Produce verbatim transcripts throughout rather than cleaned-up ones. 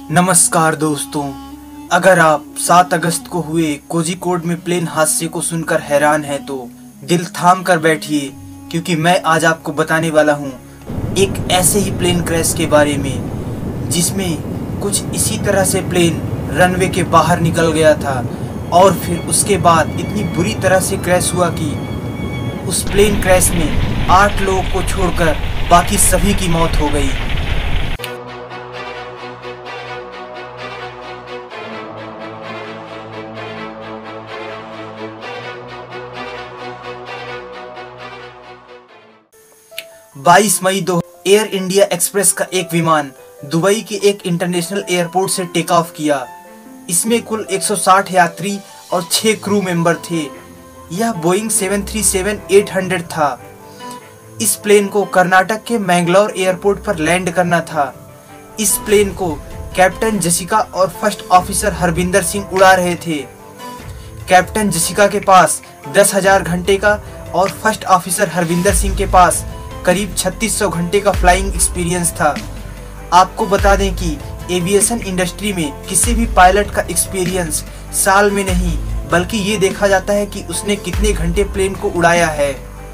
नमस्कार दोस्तों, अगर आप सात अगस्त को हुए कोझिकोड में प्लेन हादसे को सुनकर हैरान हैं तो दिल थाम कर बैठिए, क्योंकि मैं आज आपको बताने वाला हूं एक ऐसे ही प्लेन क्रैश के बारे में जिसमें कुछ इसी तरह से प्लेन रनवे के बाहर निकल गया था और फिर उसके बाद इतनी बुरी तरह से क्रैश हुआ कि उस प्लेन क्रैश में आठ लोगों को छोड़कर बाकी सभी की मौत हो गई। बाईस मई दो एयर इंडिया एक्सप्रेस का एक विमान दुबई के एक इंटरनेशनल एयरपोर्ट से टेक ऑफ किया। इसमें कुल एक सौ साठ यात्री और छह क्रू मेंबर थे। यह Boeing seven three seven eight hundred था। इस प्लेन को कर्नाटक के मैंगलोर एयरपोर्ट पर लैंड करना था। इस प्लेन को कैप्टन जसिका और फर्स्ट ऑफिसर हरविंदर सिंह उड़ा रहे थे। कैप्टन जसिका के पास दस हजार घंटे का और फर्स्ट ऑफिसर हरविंदर सिंह के पास करीब छत्तीस सौ घंटे का फ्लाइंग एक्सपीरियंस था। आपको बता दें कि एविएशन इंडस्ट्री में किसी भी पायलट का एक्सपीरियंस साल में नहीं बल्कि ये देखा जाता है कि उसने कितने घंटे प्लेन को उड़ाया है।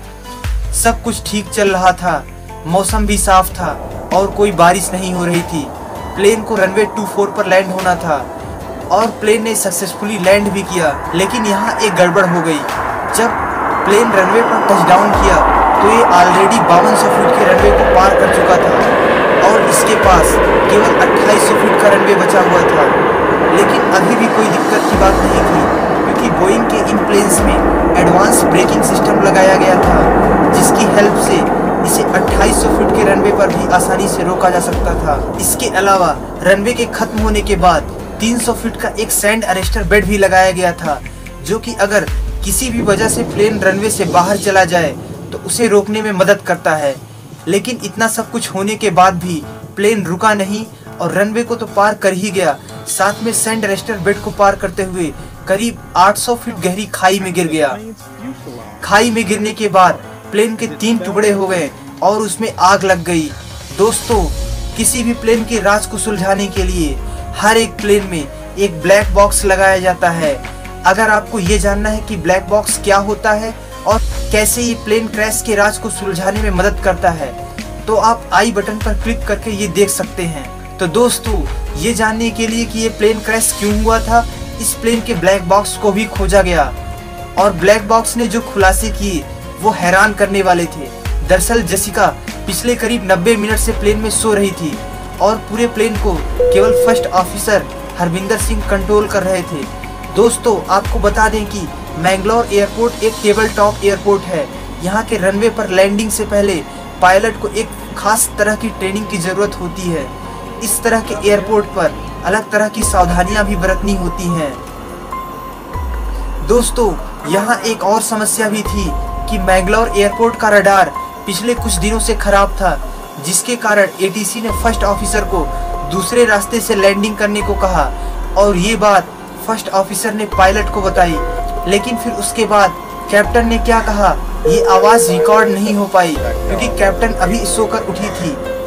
सब कुछ ठीक चल रहा था, मौसम भी साफ था और कोई बारिश नहीं हो रही थी। प्लेन को रनवे टू फोर पर लैंड होना था और प्लेन ने सक्सेसफुली लैंड भी किया, लेकिन यहाँ एक गड़बड़ हो गई। जब प्लेन रनवे पर टचडाउन किया तो ये ऑलरेडी बावन सौ फीट के रनवे को पार कर चुका था और इसके पास केवल अट्ठाईस सौ फीट का रनवे बचा हुआ था। लेकिन अभी भी कोई दिक्कत की बात नहीं थी, क्योंकि बोइंग के इन प्लेन्स में एडवांस ब्रेकिंग सिस्टम लगाया गया था, जिसकी हेल्प से इसे अट्ठाईस सौ फीट के रनवे पर भी आसानी से रोका जा सकता था। इसके अलावा रनवे के खत्म होने के बाद तीन सौ फीट का एक सैंड अरेस्टर बेड भी लगाया गया था, जो कि अगर किसी भी वजह से प्लेन रनवे से बाहर चला जाए तो उसे रोकने में मदद करता है। लेकिन इतना सब कुछ होने के बाद भी प्लेन रुका नहीं और रनवे को तो पार कर ही गया, साथ में सैंड अरेस्टर बेड को पार करते हुए करीब आठ सौ फीट गहरी खाई में गिर गया। खाई में गिरने के बाद प्लेन के तीन टुकड़े हो गए और उसमें आग लग गई। दोस्तों, किसी भी प्लेन के राज को सुलझाने के लिए हर एक प्लेन में एक ब्लैक बॉक्स लगाया जाता है। अगर आपको ये जानना है कि ब्लैक बॉक्स क्या होता है और कैसे ये प्लेन क्रैश के राज को सुलझाने में मदद करता है, तो आप आई बटन पर क्लिक करके ये देख सकते हैं। तो दोस्तों, ये जानने के लिए कि ये प्लेन क्रैश क्यों हुआ था, इस प्लेन के ब्लैक बॉक्स को भी खोजा गया और ब्लैक बॉक्स ने जो खुलासे किए वो हैरान करने वाले थे। दरअसल जसिका पिछले करीब नब्बे मिनट से प्लेन में सो रही थी और पूरे प्लेन को केवल first officer Harvinder Singh control कर रहे थे। दोस्तों, आपको बता दें कि मैंगलोर एयरपोर्ट एक टेबल टॉप एयरपोर्ट है। यहाँ के रनवे पर लैंडिंग से पहले पायलट को एक खास तरह की ट्रेनिंग की जरूरत होती है। इस तरह के एयरपोर्ट पर अलग तरह की सावधानियां भी बरतनी होती हैं। दोस्तों, यहाँ एक और समस्या भी थी कि मैंगलोर एयरपोर्ट का रडार पिछले कुछ दिनों से खराब था, जिसके कारण एटीसी ने फर्स्ट ऑफिसर को दूसरे रास्ते से लैंडिंग करने को कहा और ये बात फर्स्ट ऑफिसर ने पायलट को बताई। लेकिन फिर उसके बाद कैप्टन ने क्या कहा ये आवाज रिकॉर्ड नहीं हो पाई, क्योंकि कैप्टन अभी सोकर उठी थी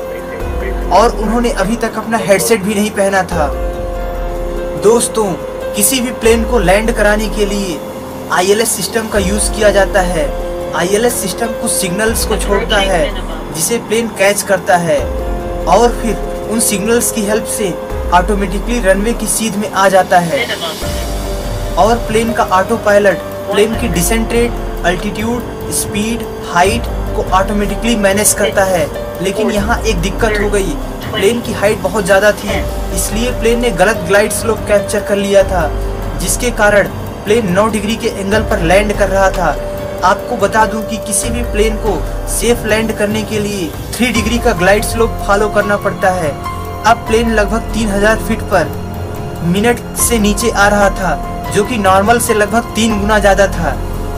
और उन्होंने अभी तक अपना हेडसेट भी नहीं पहना था। दोस्तों, किसी भी प्लेन को लैंड कराने के लिए आईएलएस सिस्टम का यूज किया जाता है। आईएलएस सिस्टम कुछ सिग्नल्स को छोड़ता है जिसे प्लेन कैच करता है और फिर उन सिग्नल्स की हेल्प से ऑटोमेटिकली रनवे की सीध में आ जाता है और प्लेन का ऑटो पायलट प्लेन की descent rate, altitude, speed, height को ऑटोमेटिकली मैनेज करता है। लेकिन यहाँ एक दिक्कत हो गई, प्लेन की हाइट बहुत ज़्यादा थी, इसलिए प्लेन ने गलत ग्लाइड स्लोप कैप्चर कर लिया था, जिसके कारण प्लेन नौ डिग्री के एंगल पर लैंड कर रहा था। आपको बता दूं कि किसी भी प्लेन को सेफ लैंड करने के लिए थ्री डिग्री का ग्लाइड स्लोप फॉलो करना पड़ता है। अब प्लेन लगभग तीन हजार फीट पर मिनट से नीचे आ रहा था, जो कि नॉर्मल से लगभग तीन गुना ज्यादा था।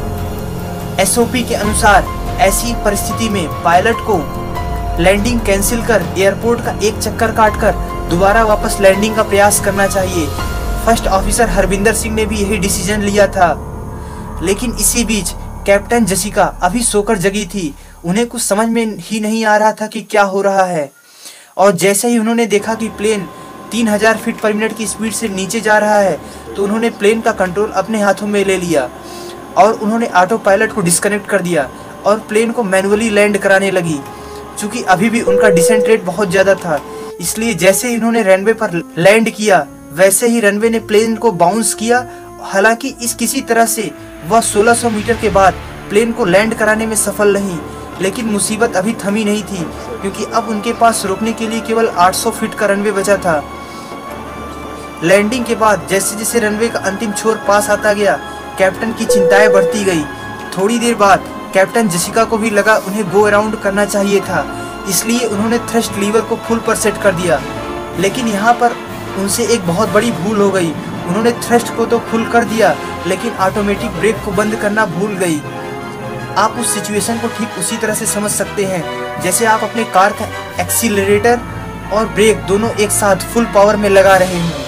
एसओपी के अनुसार ऐसी परिस्थिति में पायलट को लैंडिंग कैंसिल कर एयरपोर्ट का एक चक्कर काटकर दोबारा वापस लैंडिंग का प्रयास करना चाहिए। फर्स्ट ऑफिसर हरविंदर सिंह ने भी यही डिसीजन लिया था। लेकिन इसी बीच कैप्टन जसिका अभी सोकर जगी थी। उन्हें कुछ समझ में ही नहीं आ रहा था कि क्या हो रहा है। और जैसे ही उन्होंने देखा कि प्लेन तीन हज़ार फीट पर मिनट की स्पीड से नीचे जा रहा है तो उन्होंने प्लेन का कंट्रोल अपने हाथों में ले लिया और उन्होंने ऑटो पायलट को डिस्कनेक्ट कर दिया और प्लेन को मैनुअली लैंड कराने लगी। चूँकि अभी भी उनका डिसेंट रेट बहुत ज़्यादा था, इसलिए जैसे ही उन्होंने रनवे पर लैंड किया वैसे ही रनवे ने प्लेन को बाउंस किया। हालांकि इस किसी तरह से वह सोलह सौ मीटर के बाद प्लेन को लैंड कराने में सफल नहीं, लेकिन मुसीबत अभी थमी नहीं थी क्योंकि अब उनके पास रुकने के लिए केवल आठ सौ फीट का रनवे बचा था। लैंडिंग के बाद जैसे जैसे रनवे का अंतिम छोर पास आता गया, कैप्टन की चिंताएं बढ़ती गई। थोड़ी देर बाद कैप्टन जेसिका को भी लगा उन्हें गो अराउंड करना चाहिए था, इसलिए उन्होंने थ्रस्ट लीवर को फुल पर सेट कर दिया। लेकिन यहाँ पर उनसे एक बहुत बड़ी भूल हो गई। उन्होंने थ्रस्ट को तो फुल कर दिया लेकिन ऑटोमेटिक ब्रेक को बंद करना भूल गई। आप उस सिचुएशन को ठीक उसी तरह से समझ सकते हैं जैसे आप अपने कार का एक्सीलरेटर और ब्रेक दोनों एक साथ फुल पावर में लगा रहे हों।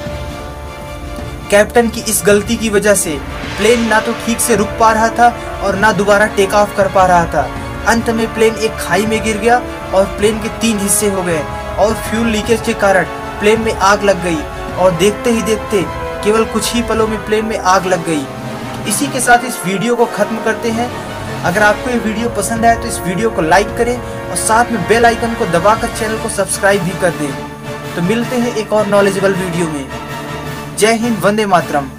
कैप्टन की इस गलती की वजह से प्लेन ना तो ठीक से रुक पा रहा था और ना दोबारा टेक ऑफ कर पा रहा था। अंत में प्लेन एक खाई में गिर गया और प्लेन के तीन हिस्से हो गए और फ्यूल लीकेज के कारण प्लेन में आग लग गई और देखते ही देखते केवल कुछ ही पलों में प्लेन में आग लग गई। इसी के साथ इस वीडियो को खत्म करते हैं। अगर आपको ये वीडियो पसंद आए तो इस वीडियो को लाइक करें और साथ में बेल आइकन को दबाकर चैनल को सब्सक्राइब भी कर दें। तो मिलते हैं एक और नॉलेजेबल वीडियो में। जय हिंद, वंदे मातरम।